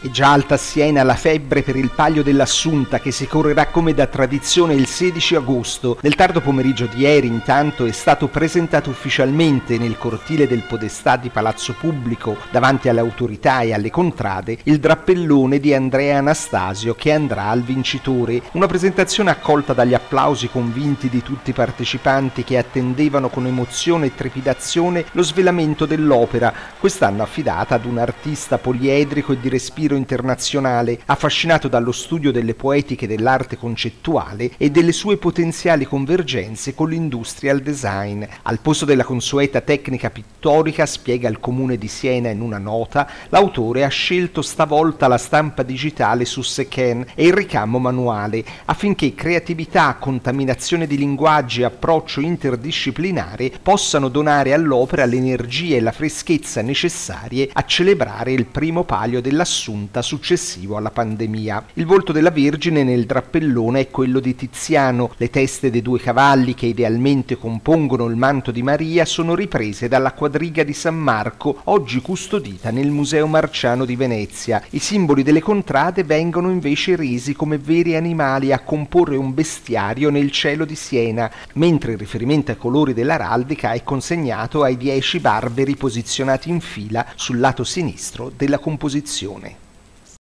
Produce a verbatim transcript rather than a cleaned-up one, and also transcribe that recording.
È già alta a Siena la febbre per il Palio dell'Assunta, che si correrà come da tradizione il sedici agosto. Nel tardo pomeriggio di ieri, intanto, è stato presentato ufficialmente nel cortile del Podestà di Palazzo Pubblico, davanti alle autorità e alle contrade, il drappellone di Andrea Anastasio che andrà al vincitore. Una presentazione accolta dagli applausi convinti di tutti i partecipanti che attendevano con emozione e trepidazione lo svelamento dell'opera, quest'anno affidata ad un artista poliedrico e di respiro internazionale, affascinato dallo studio delle poetiche dell'arte concettuale e delle sue potenziali convergenze con l'industrial design. Al posto della consueta tecnica pittorica, spiega il Comune di Siena in una nota, l'autore ha scelto stavolta la stampa digitale su Secan e il ricamo manuale, affinché creatività, contaminazione di linguaggi e approccio interdisciplinare possano donare all'opera l'energia e la freschezza necessarie a celebrare il primo Palio dell'Assunta successivo alla pandemia. Il volto della Vergine nel drappellone è quello di Tiziano. Le teste dei due cavalli che idealmente compongono il manto di Maria sono riprese dalla quadriga di San Marco, oggi custodita nel Museo Marciano di Venezia. I simboli delle contrade vengono invece resi come veri animali a comporre un bestiario nel cielo di Siena, mentre il riferimento ai colori dell'araldica è consegnato ai dieci barberi posizionati in fila sul lato sinistro della composizione.